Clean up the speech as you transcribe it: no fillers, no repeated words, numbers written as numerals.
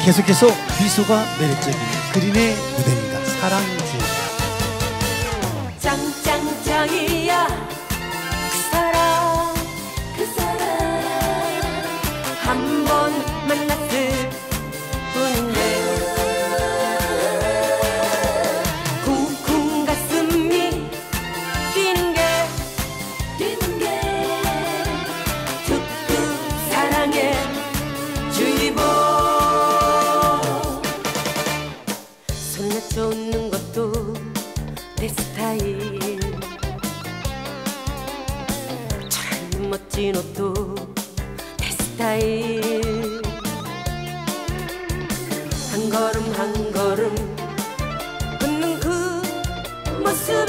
계속해서 미소가 매력적인 그린의 무대입니다. 사랑주. 짱짱짱이야 그 사람 한 번 만났을 뿐인데 쿵쿵 가슴이 뛰는 게 특급 사랑의 주의보. 손 낮춰 웃는 것도 내 스타일, 참 멋진 옷도 내 스타일. 한 걸음 한 걸음 걷는 그 모습